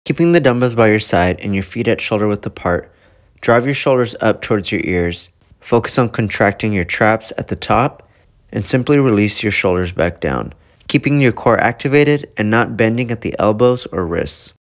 Keeping the dumbbells by your side and your feet at shoulder width apart, drive your shoulders up towards your ears. Focus on contracting your traps at the top and simply release your shoulders back down, keeping your core activated and not bending at the elbows or wrists.